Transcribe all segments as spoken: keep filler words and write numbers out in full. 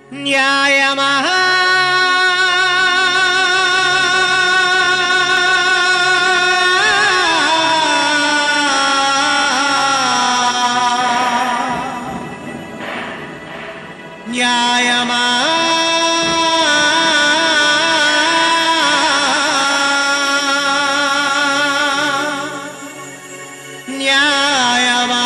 న్యాయమా న్యాయమా న్యాయమా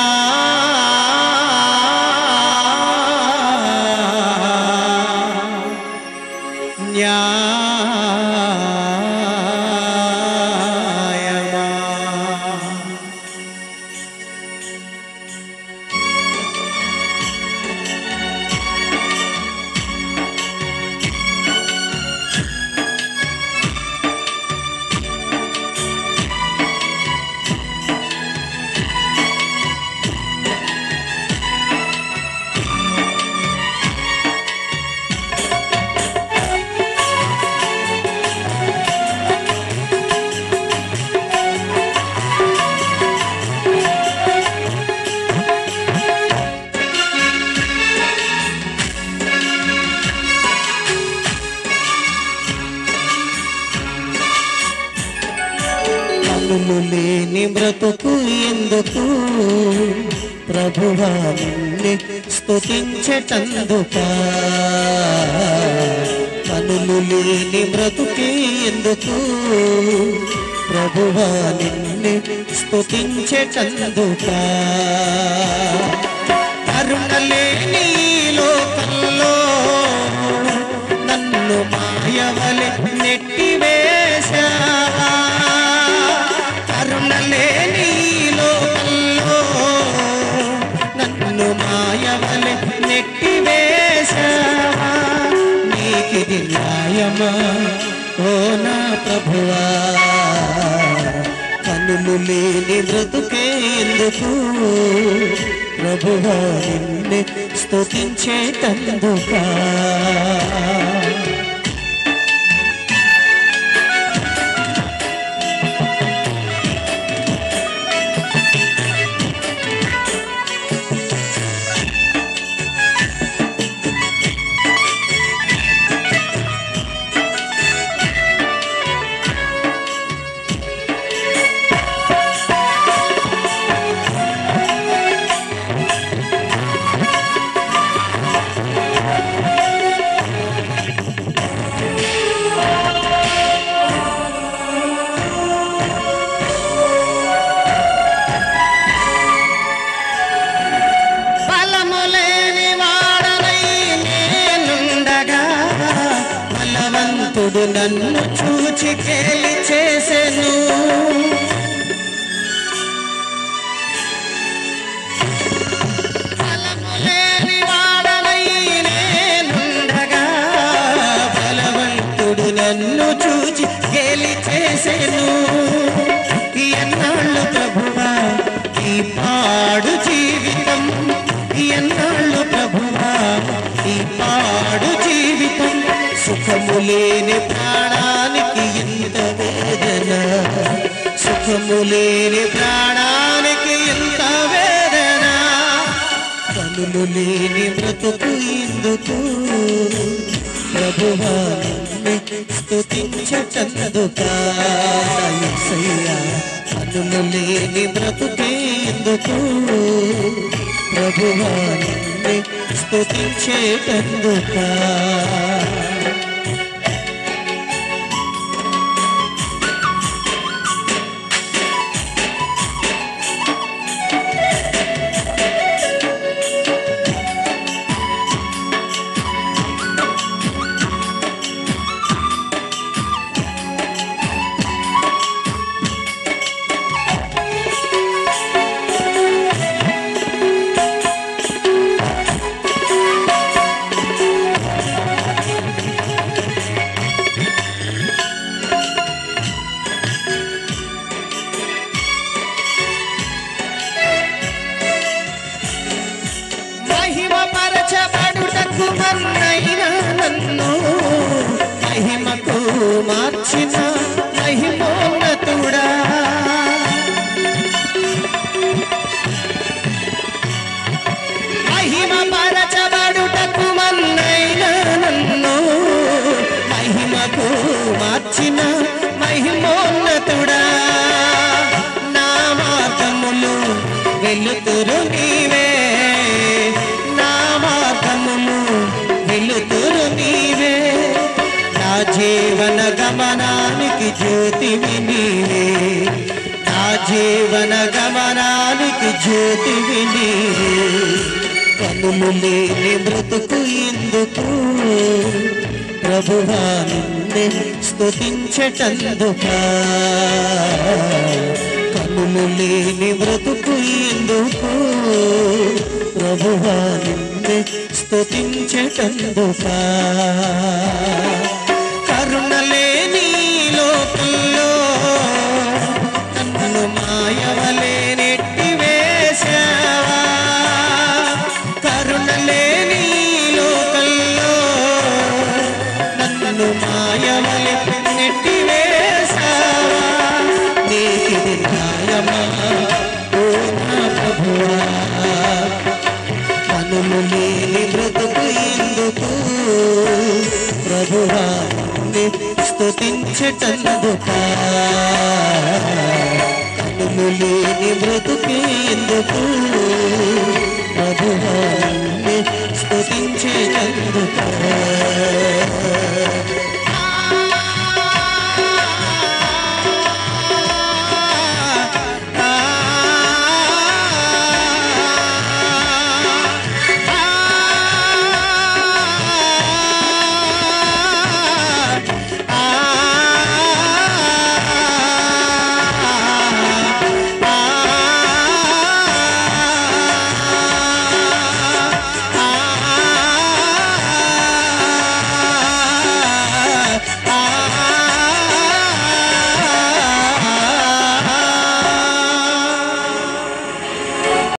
కనులు లేని బ్రతుకు ఎందుకు ప్రభువా నిన్ను స్తుతించెటందుకా కనులు లేని బ్రతుకే ఎందుకు ప్రభువా నిన్ను స్తుతించెటందుకా కరుణ లేని లోకంలో నన్ను మాయవలె నెట్టివేశావా కరుణ లేని లోకంలో నన్ను మాయవలె నెట్టివేశావా నీకిది న్యాయమా ఓ నా ప్రభువా కనులు లేని బ్రతుకే ఎందుకు ప్రభువా నిన్ను స్తుతించేటందుకా నన్ను చూచి కేలి చేసెను బలములేని వాడనై నేనుండగా బలవంతుడు నన్ను చూచి కేలి చేసెను ఎన్నాళ్ళు ప్రభువా ఈ పాడు జీవితం ఎన్నాళ్ళు ప్రభువా ఈ పాడు జీవితం సుఖము లేని ప్రాణానికి ఎంత వేదన సుఖము లేని ప్రాణానికి ఎంత వేదన కనులు లేని బ్రతుకు ఎందుకు ప్రభువా నిన్ను స్తుతించెటందుకా యేసయ్యా కనులు లేని బ్రతుకే ఎందుకు ప్రభువా నిన్ను స్తుతించెటందుకా మహిమకు మార్చిన మహిమోన్నతుడా మహిమ పరచబడుటకు మన్నైనా వెలుతురు నీవే, నా మార్గమును వెలుతురు నీవే, నా జీవన గమనానికి జ్యోతివి నీవే, నా జీవన గమనానికి జ్యోతివి నీవే. కనులు లేని బ్రతుకు ఎందుకు ప్రభువా నిన్నే స్తుతించటందుకా, కనులు లేని బ్రతుకు ఎందుకు ప్రభువా నిన్నే స్తుతించటందుకా. కరుణ లేని లోకంలో నన్ను మాయవలే నెట్టి వేశావా, కరుణ లేని లోకంలో నన్ను మాయవలే నెట్టి వేశావా. నీకిది న్యాయమా ఓ నా ప్రభువా, కనులు లేని బ్రతుకు ఎందుకు ప్రభువా నిన్నే స్తుతించటందుకా, కనులు లేని బ్రతుకు ఎందుకు ప్రభువా నిన్నే స్తుతించటందుకా.